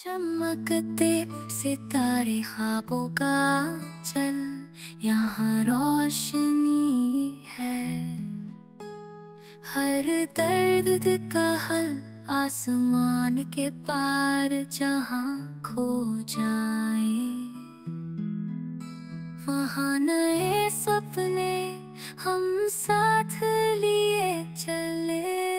चमकते सितारे ख्वाबों का चल, यहाँ रोशनी है। हर दर्द का हल आसमान के पार जहाँ खो जाए, वहाँ नए सपने हम साथ लिए चले।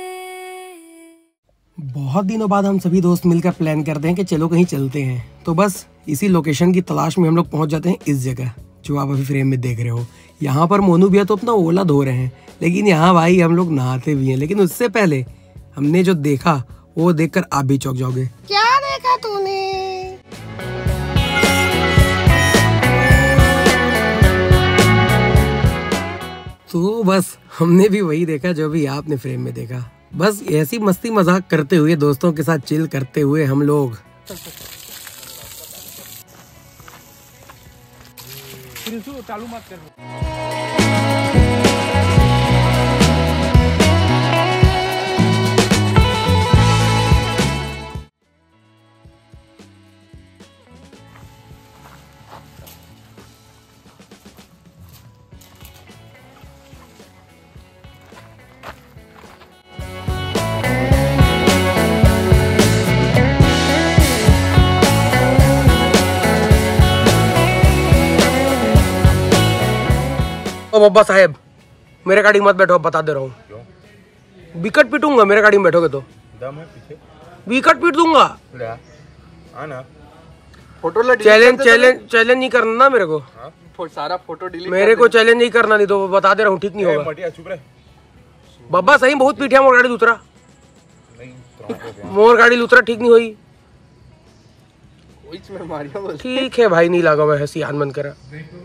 बहुत दिनों बाद हम सभी दोस्त मिलकर प्लान करते हैं कि चलो कहीं चलते हैं। तो बस इसी लोकेशन की तलाश में हम लोग पहुंच जाते हैं इस जगह जो आप अभी फ्रेम में देख रहे हो। यहाँ पर मोनू भैया तो अपना ओला धो रहे हैं, लेकिन यहाँ भाई हम लोग नहाते भी हैं। लेकिन उससे पहले हमने जो देखा वो देखकर आप भी चौंक जाओगे। क्या देखा तूने? तो बस हमने भी वही देखा जो भी आपने फ्रेम में देखा। बस ऐसी मस्ती मजाक करते हुए, दोस्तों के साथ चिल करते हुए हम लोग चालू मत कर। ओ बाबा साहेब, मेरे गाड़ी मत बैठो, बता दे रहा हूँ। विकट पीटूंगा मेरे गाड़ी में बैठोगे तो। दम है पीछे, विकट पीट दूंगा। आना फोटो चैलेंज नहीं करना ना मेरे को। सारा फोटो डिलीट मेरे को चैलेंज नहीं करना, नहीं तो बता दे रहा हूँ, ठीक नहीं होगा। चुप रहे बाबा, सही बहुत पीटिया मोर गाड़ी दूसरा। मोर गाड़ी लूतरा ठीक नहीं हुई। ठीक है भाई, नहीं लगा मैं सियान मन करा।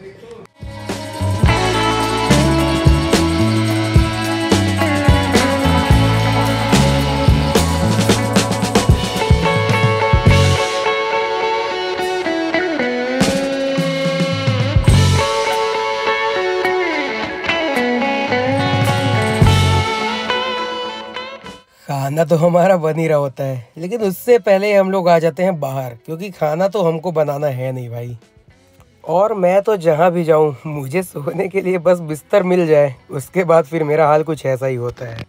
खाना तो हमारा बन ही रहा होता है, लेकिन उससे पहले हम लोग आ जाते हैं बाहर, क्योंकि खाना तो हमको बनाना है नहीं भाई। और मैं तो जहाँ भी जाऊँ मुझे सोने के लिए बस बिस्तर मिल जाए, उसके बाद फिर मेरा हाल कुछ ऐसा ही होता है।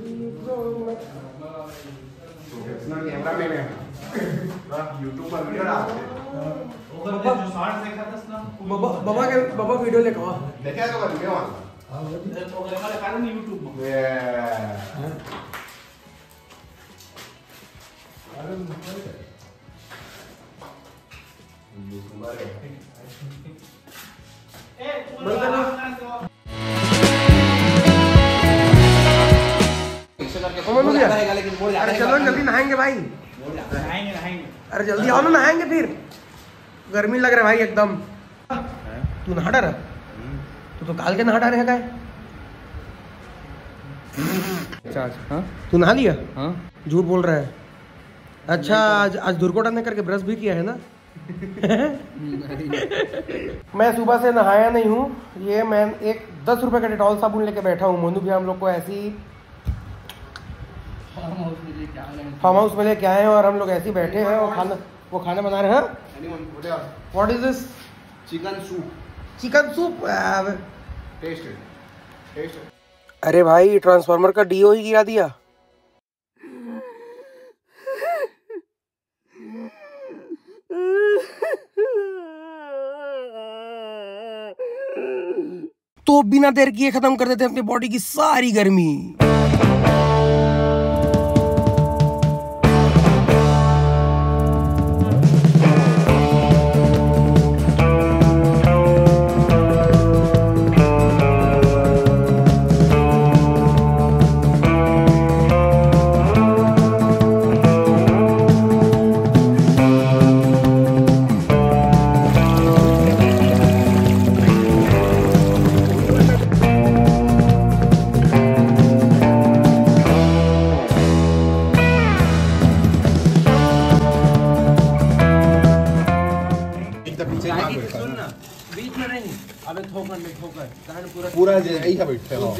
बाबा वीडियो लेकर चलो जल्दी नहाएंगे भाई। अरे जल्दी आओ ना, नहाएंगे फिर। गर्मी लग रहा है भाई एकदम। तू नहा डरा? तू तो काल के नहा डाले है। तू नहा लिया? झूठ बोल रहा है। अच्छा, आज दुर्घटना ने करके ब्रश भी किया है ना? मैं सुबह से नहाया नहीं हूँ। ये मैं एक 10 रुपए का डेटॉल साबुन लेके बैठा हूँ। मोनू भी हम लोग को ऐसी फार्म हाउस में लेके आए हैं और हम लोग ऐसे बैठे हैं और वो खाना बना रहे हैं। What is this? Chicken soup. अरे भाई, ट्रांसफार्मर का डीओ ही गिरा दिया। तो बिना देर किए खत्म कर देते हैं अपनी बॉडी की सारी गर्मी। पूरा ऐसा बैठे हो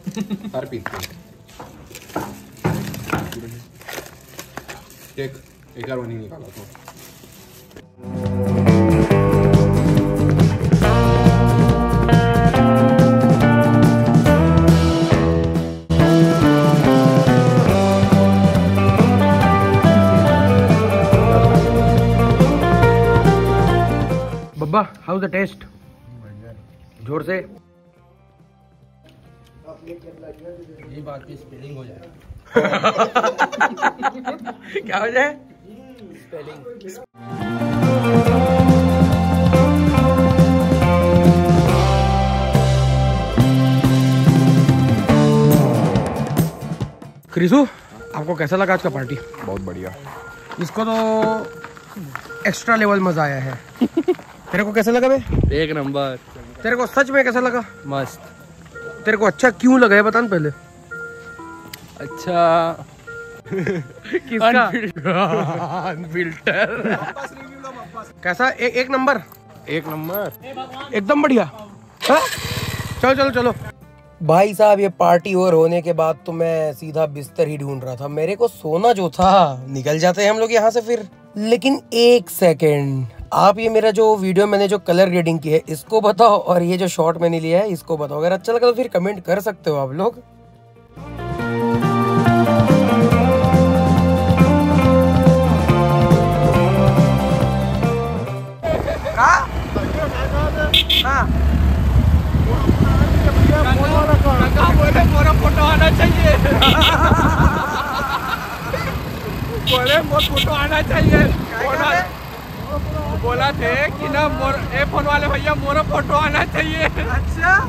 हर पीस चेक एक बार नहीं निकाला तो बब्बा, हाउ द टेस्ट? जोर से। ये बात की स्पेलिंग हो जाए। क्या हो जाए? स्पेलिंग। क्रिसु, आपको कैसा लगा आज का पार्टी? बहुत बढ़िया। इसको तो एक्स्ट्रा लेवल मजा आया है। तेरे को कैसा लगा बे? एक नंबर। तेरे को सच में कैसा लगा? मस्त। तेरे को अच्छा क्यों लगा है बता ना पहले। अच्छा किसका? अनफिल्टर। कैसा? एक नंबर। एक नंबर एकदम बढ़िया। हाँ? चलो चलो चलो। भाई साहब, ये पार्टी और होने के बाद तो मैं सीधा बिस्तर ही ढूंढ रहा था। मेरे को सोना जो था, निकल जाते हैं हम लोग यहाँ से फिर। लेकिन एक सेकेंड, आप ये मेरा जो वीडियो मैंने जो कलर ग्रेडिंग की है इसको बताओ, और ये जो शॉट मैंने लिया है इसको बताओ। अगर अच्छा लगा तो फिर कमेंट कर सकते हो आप लोग। मोरा फोटो आना चाहिए। बोले फोटो आना चाहिए। बोला थे कि ना ए फोन वाले भैया मोरा फोटो आना चाहिए। अच्छा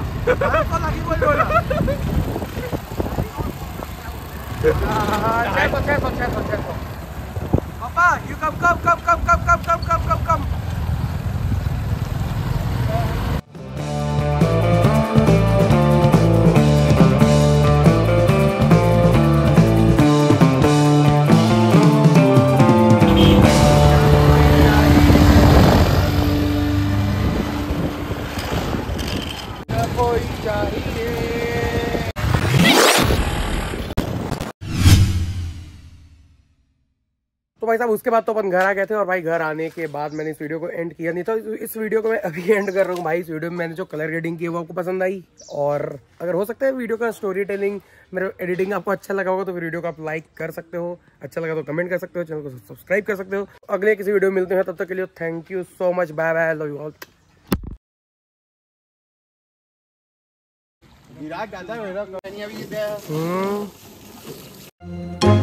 पापा यू कम। तो भाई साहब उसके बाद तो अपन घर आ गए थे, और भाई घर आने के बाद मैंने इस वीडियो को एंड किया नहीं था। इस वीडियो को मैं अभी एंड कर रहा हूँ। भाई इस वीडियो में मैंने जो कलर ग्रेडिंग की है वो आपको पसंद आई, और अगर हो सकता है वीडियो का स्टोरी टेलिंग, मेरा एडिटिंग आपको अच्छा लगा होगा तो फिर वीडियो को आप लाइक कर सकते हो। अच्छा लगा तो कमेंट कर सकते हो, चैनल को सब्सक्राइब कर सकते हो। अगले किसी वीडियो में मिलते हैं, तब तक के लिए thank you so much. Bye bye, love you all. Virat दादा मेरा